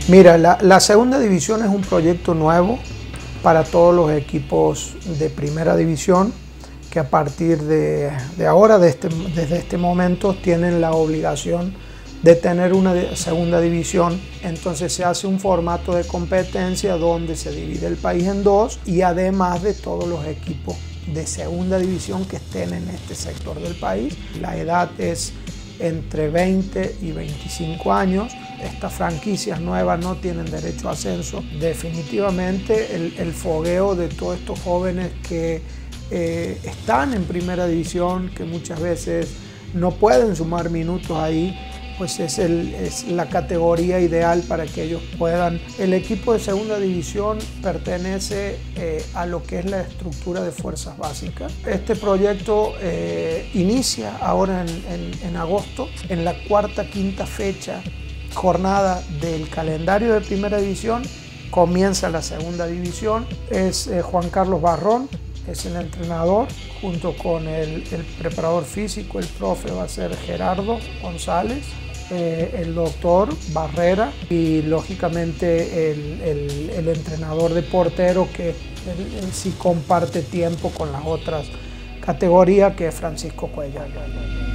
Mira, la segunda división es un proyecto nuevo para todos los equipos de primera división que a partir de ahora, desde este momento, tienen la obligación de tener una segunda división. Entonces se hace un formato de competencia donde se divide el país en dos y además de todos los equipos de segunda división que estén en este sector del país. La edad es entre 20 y 25 años. Estas franquicias nuevas no tienen derecho a ascenso. Definitivamente el fogueo de todos estos jóvenes que están en primera división, que muchas veces no pueden sumar minutos ahí, pues es la categoría ideal para que ellos puedan. El equipo de segunda división pertenece a lo que es la estructura de fuerzas básicas. Este proyecto inicia ahora en agosto, en la quinta fecha, jornada del calendario de primera división. Comienza la segunda división. Es Juan Carlos Barrón, es el entrenador, junto con el preparador físico. El profe va a ser Gerardo González, el doctor Barrera y lógicamente el entrenador de portero, que él sí comparte tiempo con las otras categorías, que es Francisco Cuellar.